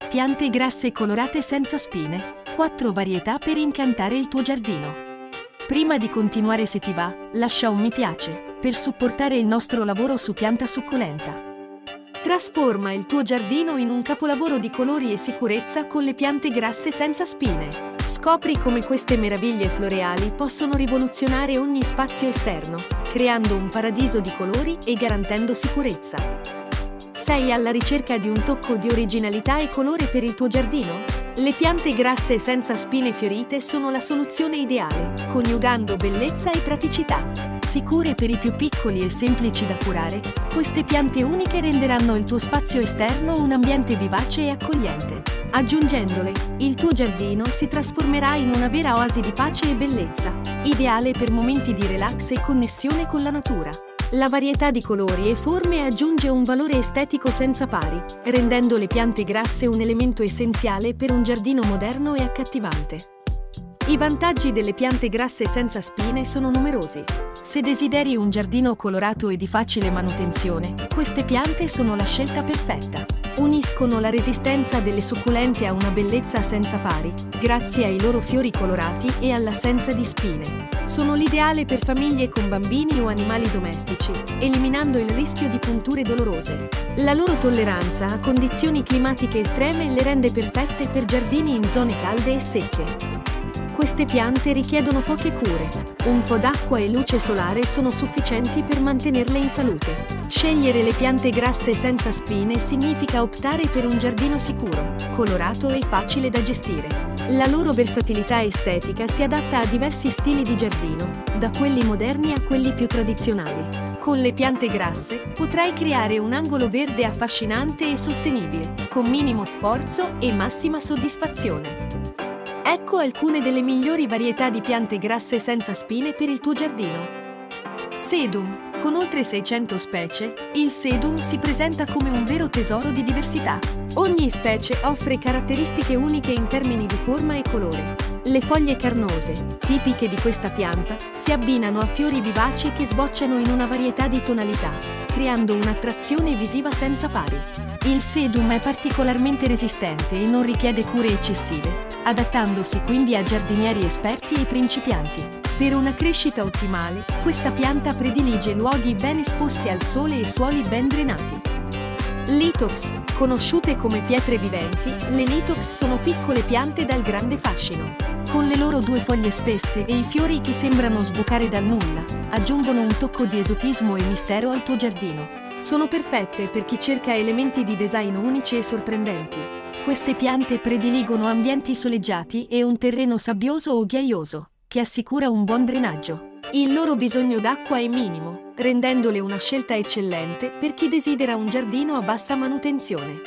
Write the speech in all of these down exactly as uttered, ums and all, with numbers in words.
Piante grasse colorate senza spine. quattro varietà per incantare il tuo giardino. Prima di continuare, se ti va, lascia un mi piace per supportare il nostro lavoro su Pianta Succulenta. Trasforma il tuo giardino in un capolavoro di colori e sicurezza con le piante grasse senza spine. Scopri come queste meraviglie floreali possono rivoluzionare ogni spazio esterno, creando un paradiso di colori e garantendo sicurezza. Sei alla ricerca di un tocco di originalità e colore per il tuo giardino? Le piante grasse senza spine fiorite sono la soluzione ideale, coniugando bellezza e praticità. Sicure per i più piccoli e semplici da curare, queste piante uniche renderanno il tuo spazio esterno un ambiente vivace e accogliente. Aggiungendole, il tuo giardino si trasformerà in una vera oasi di pace e bellezza, ideale per momenti di relax e connessione con la natura. La varietà di colori e forme aggiunge un valore estetico senza pari, rendendo le piante grasse un elemento essenziale per un giardino moderno e accattivante. I vantaggi delle piante grasse senza spine sono numerosi. Se desideri un giardino colorato e di facile manutenzione, queste piante sono la scelta perfetta. Uniscono la resistenza delle succulente a una bellezza senza pari, grazie ai loro fiori colorati e all'assenza di spine. Sono l'ideale per famiglie con bambini o animali domestici, eliminando il rischio di punture dolorose. La loro tolleranza a condizioni climatiche estreme le rende perfette per giardini in zone calde e secche. Queste piante richiedono poche cure. Un po' d'acqua e luce solare sono sufficienti per mantenerle in salute. Scegliere le piante grasse senza spine significa optare per un giardino sicuro, colorato e facile da gestire. La loro versatilità estetica si adatta a diversi stili di giardino, da quelli moderni a quelli più tradizionali. Con le piante grasse potrai creare un angolo verde affascinante e sostenibile, con minimo sforzo e massima soddisfazione. Ecco alcune delle migliori varietà di piante grasse senza spine per il tuo giardino. Sedum. Con oltre seicento specie, il sedum si presenta come un vero tesoro di diversità. Ogni specie offre caratteristiche uniche in termini di forma e colore. Le foglie carnose, tipiche di questa pianta, si abbinano a fiori vivaci che sbocciano in una varietà di tonalità, creando un'attrazione visiva senza pari. Il sedum è particolarmente resistente e non richiede cure eccessive, adattandosi quindi a giardinieri esperti e principianti. Per una crescita ottimale, questa pianta predilige luoghi ben esposti al sole e suoli ben drenati. Lithops. Conosciute come pietre viventi, le lithops sono piccole piante dal grande fascino. Con le loro due foglie spesse e i fiori che sembrano sbucare dal nulla, aggiungono un tocco di esotismo e mistero al tuo giardino. Sono perfette per chi cerca elementi di design unici e sorprendenti. Queste piante prediligono ambienti soleggiati e un terreno sabbioso o ghiaioso, che assicura un buon drenaggio. Il loro bisogno d'acqua è minimo, rendendole una scelta eccellente per chi desidera un giardino a bassa manutenzione.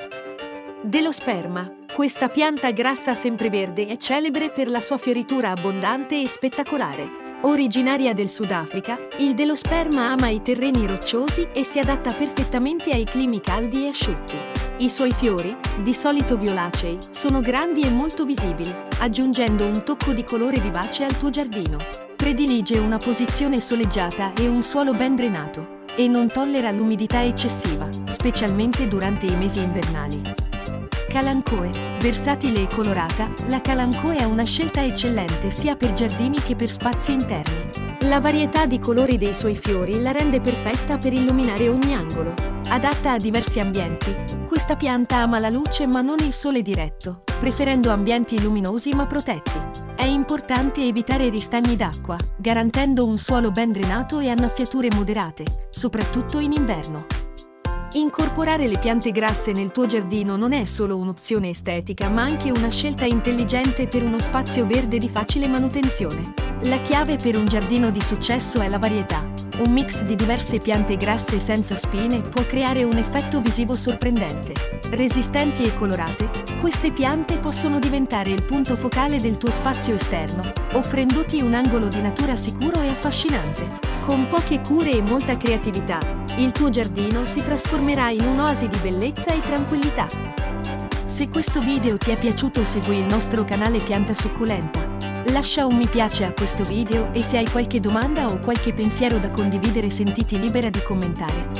Delosperma. Questa pianta grassa sempreverde è celebre per la sua fioritura abbondante e spettacolare. Originaria del Sudafrica, il delosperma ama i terreni rocciosi e si adatta perfettamente ai climi caldi e asciutti. I suoi fiori, di solito violacei, sono grandi e molto visibili, aggiungendo un tocco di colore vivace al tuo giardino. Predilige una posizione soleggiata e un suolo ben drenato, e non tollera l'umidità eccessiva, specialmente durante i mesi invernali. Calancoe. Versatile e colorata, la calancoe è una scelta eccellente sia per giardini che per spazi interni. La varietà di colori dei suoi fiori la rende perfetta per illuminare ogni angolo. Adatta a diversi ambienti, questa pianta ama la luce ma non il sole diretto, preferendo ambienti luminosi ma protetti. È importante evitare ristagni d'acqua, garantendo un suolo ben drenato e annaffiature moderate, soprattutto in inverno. Incorporare le piante grasse nel tuo giardino non è solo un'opzione estetica, ma anche una scelta intelligente per uno spazio verde di facile manutenzione. La chiave per un giardino di successo è la varietà. Un mix di diverse piante grasse senza spine può creare un effetto visivo sorprendente. Resistenti e colorate, queste piante possono diventare il punto focale del tuo spazio esterno, offrendoti un angolo di natura sicuro e affascinante. Con poche cure e molta creatività, il tuo giardino si trasformerà in un'oasi di bellezza e tranquillità. Se questo video ti è piaciuto, segui il nostro canale Pianta Succulenta. Lascia un mi piace a questo video e se hai qualche domanda o qualche pensiero da condividere, sentiti libera di commentare.